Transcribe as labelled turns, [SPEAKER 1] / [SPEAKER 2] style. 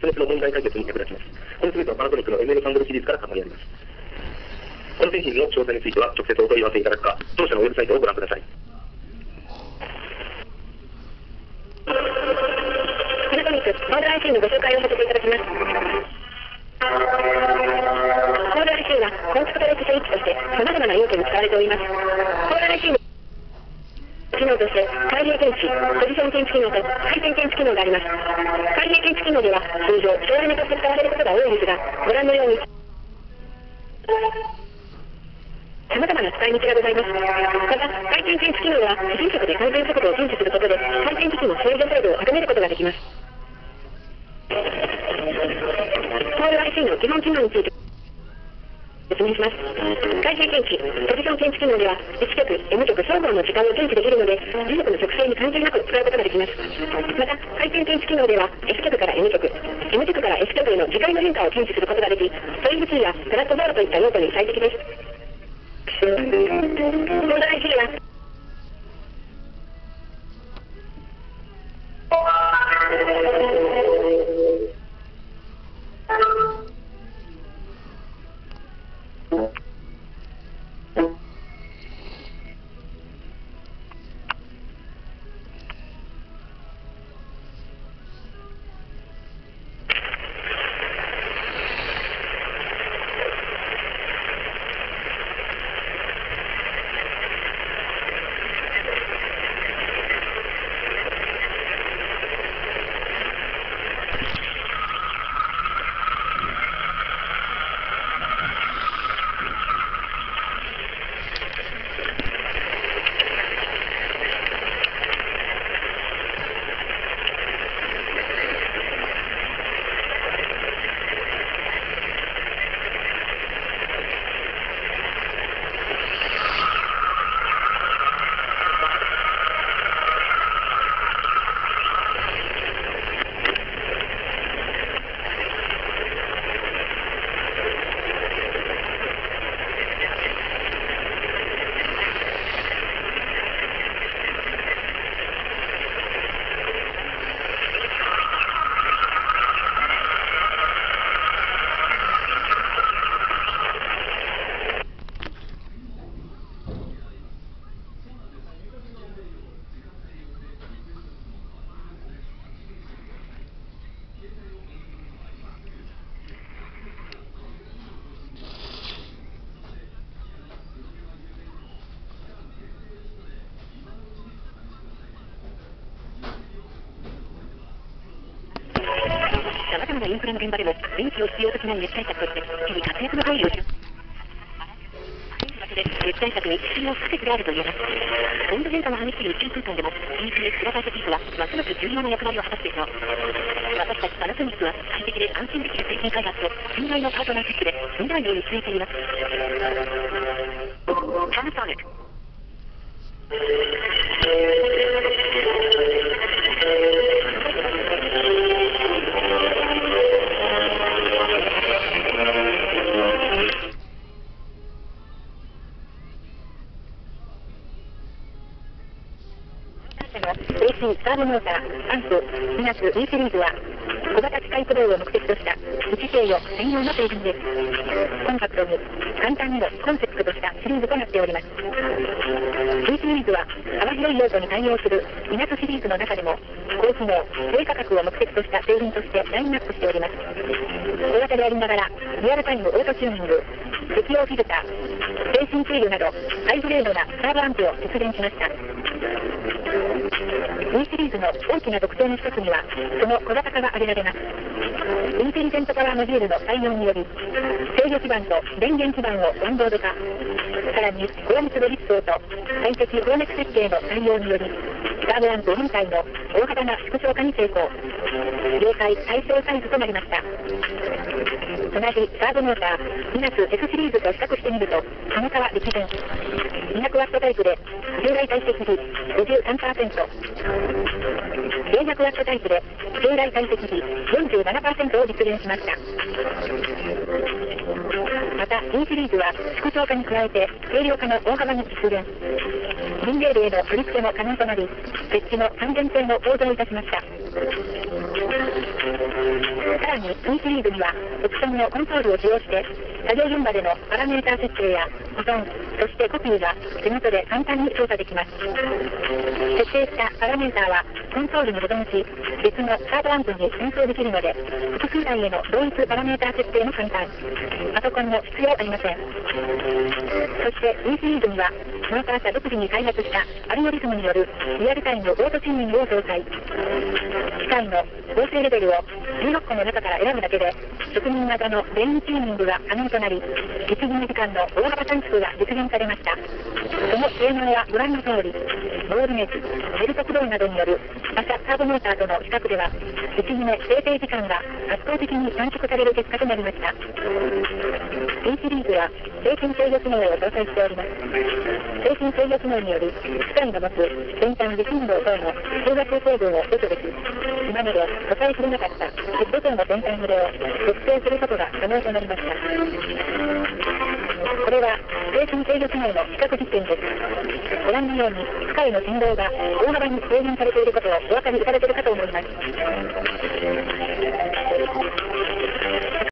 [SPEAKER 1] その都度問題解決に役立ちます。この全てはパナソニックの ML ハンドルシリーズから可能になります。この製品の詳細については直接お問い合わせいただくか、当社のウェブサイトをご覧ください。
[SPEAKER 2] パナソニックコード IC のご紹介をさせていただきます。コード IC は高速トレックスイッチとして様々な用途に使われております。コード IC の機能として開閉検知、ポジション検知機能と回転検知機能があります。開閉検知機能では通常省エネとして使われることが多いですが、ご覧のように様々な使い道がございます。また、回転検知機能は非接触で回転速度を検知することで回転機器の制御精度を高めることができます。コード IC の基本機能について説明します。開閉検知、ポジション検知機能では S 極、M 極双方の時間を検知できるので、時速の直線に関係なく使うことができます。また、回転検知機能では S 極から M 極、M 極から S 極への時間の変化を検知することができ、トレイル2やプラットボールといった用途に最適です。コード IC は様々なインフラの現場でも電気を必要としない熱対策として日々活躍の配慮をします。熱対策に必要不可欠であると言えます。温度変化が激しい宇宙空間でも ECS プラファイトピースはますます重要な役割を果たすでしょう。私たちパナソニックは快適で安心できる製品開発と信頼のパートナーシップで未来を見据えています。パナソニックAC サーボモーター、アンプ、ミナス E シリーズは、小型機械駆動を目的とした一制御専用の製品です。コンパクトに、簡単にもコンセプトとしたシリーズとなっております。E シリーズは、幅広い用途に対応するミナスシリーズの中でも、高機能、低価格を目的とした製品としてラインナップしております。小型でありながら、リアルタイムオートチューニング、適用フィルター、精神制御など、ハイグレードなサーブアンプを実現しました。E シリーズの大きな特徴の一つには、その小型化が挙げられます。インテリジェントパワーモジュールの採用により、制御基板と電源基板をワンボード化、さらに高密度立層と最適放熱設計の採用により、サーブアンプ本体の大幅な縮小化に成功。業界最小サイズとなりました。同じサーブモーター、ミナス S シリーズと比較してみると、重さは歴然。200ワットタイプで、従来体積比 53%。 400ワットタイプで、従来解析比 47% を実現しました。また、E シリーズは、縮小化に加えて、軽量化も大幅に実現。人レールへの取り付けも可能となり、設置の安全性も向上いたしました。さらに、E シリーズには、オプションのコンソールを使用して、作業現場でのパラメータ設定や保存、そしてコピーが手元で簡単に操作できます。設定したパラメータはコンソールに保存し、別のサードアンプに転送できるので、複数台への同一パラメータ設定も簡単。パソコンも必要ありません。そして E シリーズには、モーター社独自に開発したアルゴリズムによるリアルタイムオートチューニングを搭載。機械の合成レベルを16個の中から選ぶだけで、職人技の全員チューニングが可能となり、実技時間の大幅短縮が実現されました。その性能はご覧の通り、ボール熱、ベルト駆動などによる馬車サーボモーターとの比較では、実技目制定時間が圧倒的に短縮される結果となりました。E シリーズは、精神制御機能を搭載しております。精神制御機能により、機械が持つ先端微振動等の中学成分を除去でき、今まで答えきれなかったヘッド等の先端揺れを特定することが可能となりました。これは精神制御機能の比較実験です。ご覧のように機械の振動が大幅に軽減されていることをお分かりいただけるかと思います。